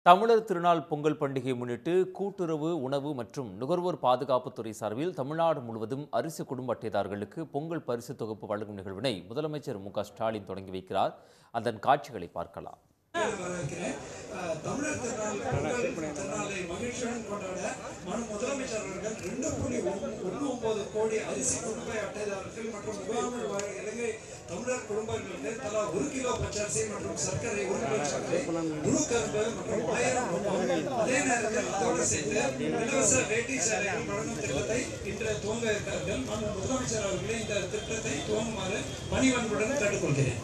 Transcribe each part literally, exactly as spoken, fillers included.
தமிழர் திருநாள் பொங்கல் பண்டிகையை முன்னிட்டு கூட்டுறவு உணவு மற்றும் நுகர்வோர் பாதுகாப்புத்துறை சார்பில் தமிழ்நாடு முழுவதும் அரிசி குடும்ப அட்டைதாரர்களுக்கு பொங்கல் பரிசு தொகுப்பு வழங்கும் நிகழ்வினை முதலமைச்சர் மு க ஸ்டாலின் தொடங்கி வைக்கிறார். அதன் காட்சிகளை பார்க்கலாம். தமிழர் திருநாள் திருநாளை மகிழ்ச்சியுடன் கொண்டாட மனு முதலமைச்சர் அவர்கள் ரெண்டு புள்ளி ஒன்று ஒன்பது கோடி அரிசி குடும்ப அட்டைதாரர்கள் மற்றும் முகாமில் வாழும் இலங்கை தமிழர் குடும்பங்களுக்கு தலா ஒரு கிலோ பச்சரிசி மற்றும் சர்க்கரை ஒரு கிலோ சர்க்கரை முழு கரும்பு மற்றும் ஆயிரம் ரூபாய் அதே நேரத்தில் அதோடு சேர்த்து இலவச வேட்டி சேலைகள் வழங்கும் திட்டத்தை இன்று துவங்க இருக்கிறார்கள். மனு முதலமைச்சர் அவர்களே இந்த திட்டத்தை துவங்குமாறு பணிவன்புடன் கேட்டுக்கொள்கிறேன்.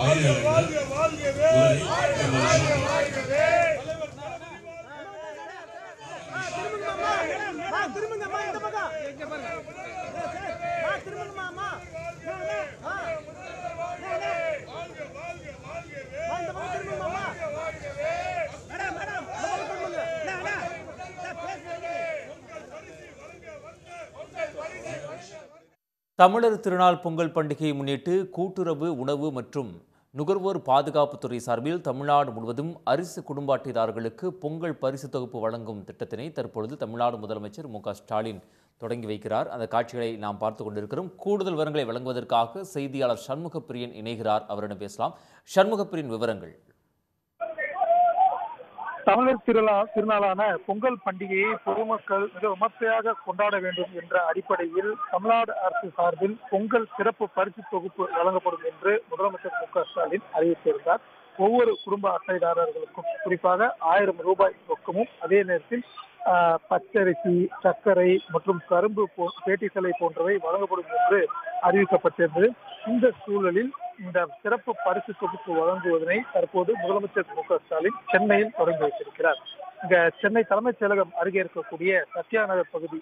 தமிழர் திருநாள் பொங்கல் பண்டிகையை முன்னிட்டு கூட்டுறவு உணவு மற்றும் நுகர்வோர் பாதுகாப்புத்துறை சார்பில் தமிழ்நாடு முழுவதும் அரிசி குடும்ப அட்டைதாரர்களுக்கு பொங்கல் பரிசு தொகுப்பு வழங்கும் திட்டத்தினை தற்பொழுது தமிழ்நாடு முதலமைச்சர் மு க ஸ்டாலின் தொடங்கி வைக்கிறார். அந்த காட்சிகளை நாம் பார்த்து கொண்டிருக்கிறோம். கூடுதல் விவரங்களை வழங்குவதற்காக செய்தியாளர் சண்முகப்பிரியன் இணைகிறார். அவரிடம் பேசலாம். சண்முகப்பிரியன், விவரங்கள். தமிழர் திருநாள் திருநாளான பொங்கல் பண்டிகையை பொதுமக்கள் மிக விமர்சையாக கொண்டாட வேண்டும் என்ற அடிப்படையில் தமிழ்நாடு அரசு சார்பில் பொங்கல் சிறப்பு பரிசு தொகுப்பு வழங்கப்படும் என்று முதலமைச்சர் மு க ஸ்டாலின் அறிவித்திருந்தார். ஒவ்வொரு குடும்ப அட்டைதாரர்களுக்கும் குறிப்பாக ஆயிரம் ரூபாய் ரொக்கமும் அதே நேரத்தில் பச்சரிசி, சர்க்கரை மற்றும் கரும்பு பேட்டி சிலை போன்றவை வழங்கப்படும் என்று அறிவிக்கப்பட்டிருந்தது. இந்த சூழலில் இந்த சிறப்பு பரிசு தொகுப்பு வழங்குவதனை தற்போது முதலமைச்சர் மு க ஸ்டாலின் சென்னையில் தொடங்கி வைத்திருக்கிறார். இங்க சென்னை தலைமைச் செயலகம் அருகே இருக்கக்கூடிய சத்யா நகர் பகுதி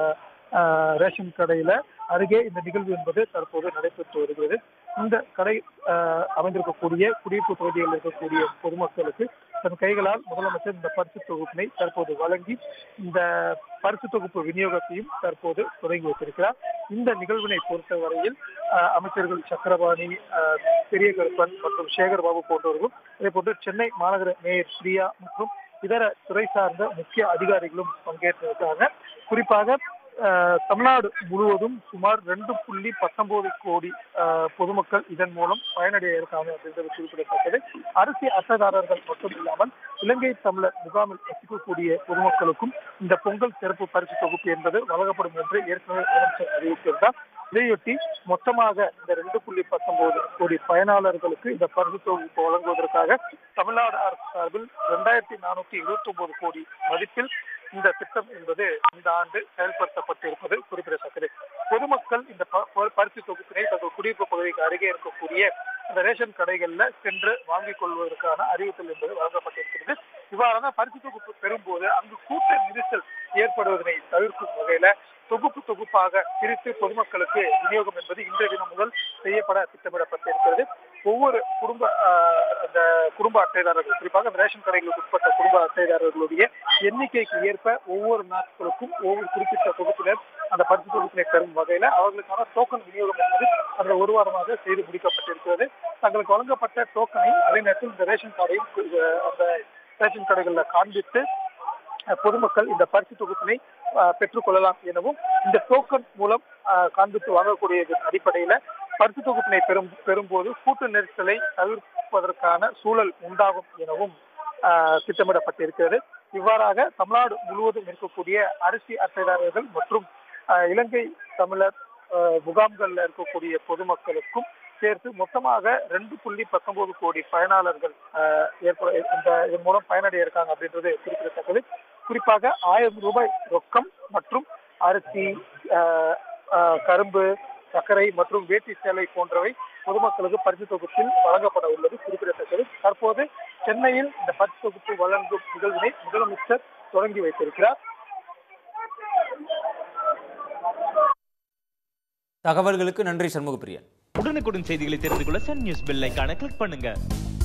ரேஷன் கடையில அருகே இந்த நிகழ்வு என்பது தற்போது நடைபெற்று வருகிறது. இந்த கடை அமைந்திருக்கக்கூடிய குடியிருப்பு பகுதிகளில் இருக்கக்கூடிய பொதுமக்களுக்கு தன் கைகளால் முதலமைச்சர் இந்த பரிசு தொகுப்பினை தற்போது வழங்கி இந்த பரிசு தொகுப்பு விநியோகத்தையும் தற்போது தொடங்கி வைத்திருக்கிறார். இந்த நிகழ்வினை பொறுத்தவரையில் அமைச்சர்கள் சக்கரபாணி, பெரிய கருப்பன் மற்றும் சேகர் பாபு போன்றவர்களும் அதே போன்று சென்னை மாநகர மேயர் பிரியா மற்றும் இதர துறை சார்ந்த முக்கிய அதிகாரிகளும் பங்கேற்றிருக்காங்க. குறிப்பாக தமிழ்நாடு முழுவதும் சுமார் ரெண்டு புள்ளி பத்தொன்பது கோடி பொதுமக்கள் இதன் மூலம் பயனடைய இருக்காங்க அப்படின்றது குறிப்பிடத்தக்கது. அரிசி அட்டைதாரர்கள் மட்டும் இல்லாமல் இலங்கை தமிழர் முகாமில் வசிக்கக்கூடிய பொதுமக்களுக்கும் இந்த பொங்கல் சிறப்பு பரிசு தொகுப்பு என்பது வழங்கப்படும் என்று ஏற்கனவே முதலமைச்சர் அறிவித்திருந்தார். இதையொட்டி மொத்தமாக இந்த ரெண்டு புள்ளி பத்தொன்பது கோடி பயனாளர்களுக்கு இந்த பரிசு தொகுப்பு வழங்குவதற்காக தமிழ்நாடு அரசு சார்பில் இரண்டாயிரத்தி நானூத்தி இருபத்தி ஒன்பது கோடி மதிப்பில் இந்த திட்டம் என்பது இந்த ஆண்டு செயல்படுத்தப்பட்டிருப்பது குறிப்பிடத்தக்கது. பொதுமக்கள் இந்த பரிசு தொகுப்பினை தங்கள் குடியிருப்பு பகுதிக்கு அருகே இருக்கக்கூடிய இந்த ரேஷன் கடைகள்ல சென்று வாங்கிக் கொள்வதற்கான அறிவித்தல் என்பது வழங்கப்பட்டிருக்கிறது. இவ்வாறான பரிசு தொகுப்பு பெறும்போது அங்கு கூட்ட நெரிசல் ஏற்படுவதனை தவிர்க்கும் வகையில தொகுப்பு தொகுப்பாக பிரித்து பொதுமக்களுக்கு விநியோகம் என்பது இன்றைய தினம் முதல் செய்யப்பட திட்டமிடப்பட்டிருக்கிறது. ஒவ்வொரு குடும்ப அந்த குடும்ப அட்டைதாரர்கள் குறிப்பாக ரேஷன் கடைகளுக்கு உட்பட்ட குடும்ப அட்டைதாரர்களுடைய எண்ணிக்கைக்கு ஏற்ப ஒவ்வொரு நாட்களுக்கும் ஒவ்வொரு குறிப்பிட்ட தொகுப்பினர் அந்த பரிசு தொகுப்பினை பெறும் வகையில அவர்களுக்கான டோக்கன் விநியோகம் என்பது அந்த ஒரு வாரமாக செய்து முடிக்கப்பட்டிருக்கிறது. தங்களுக்கு வழங்கப்பட்ட டோக்கனை அதே நேரத்தில் இந்த ரேஷன் கடையும் அந்த ரேஷன் கடைகள்ல காண்பித்து பொதுமக்கள் இந்த பரிசு தொகுப்பினை பெற்றுக் கொள்ளலாம் எனவும் இந்த டோக்கன் மூலம் காண்பித்து வாங்கக்கூடிய அடிப்படையில பரிசு தொகுப்பினை பெறும் பெறும்போது கூட்ட நெரிசலை தவிர்ப்பதற்கான சூழல் உண்டாகும் எனவும் திட்டமிடப்பட்டிருக்கிறது. இவ்வாறாக தமிழ்நாடு முழுவதும் இருக்கக்கூடிய அரிசி அட்டைதாரர்கள் மற்றும் இலங்கை தமிழர் முகாம்கள்ல இருக்கக்கூடிய பொதுமக்களுக்கும் சேர்த்து மொத்தமாக ரெண்டு புள்ளி பத்தொன்பது கோடி பயனாளர்கள் ஏற்பட இந்த இதன் மூலம் பயனடைய இருக்காங்க அப்படின்றது குறிப்பிடத்தக்கது. குறிப்பாக ஆயிரம் ரூபாய் ரொக்கம் மற்றும் அரிசி, கரும்பு, சர்க்கரை மற்றும் வேட்டி சேலை போன்றவை பொதுமக்களுக்கு பரிசு தொகுப்பில் வழங்கப்பட உள்ளது குறிப்பிடத்தக்கது. தற்போது சென்னையில் இந்த பரிசு தொகுப்பு வழங்கும் நிகழ்வினை முதலமைச்சர் தொடங்கி வைத்திருக்கிறார். தகவல்களுக்கு நன்றி சண்முகப்பிரியன். உடனுக்குடன் செய்திகளை தெரிந்து கொள்ள சன் நியூஸ் பெல் ஐகானை கிளிக் பண்ணுங்க.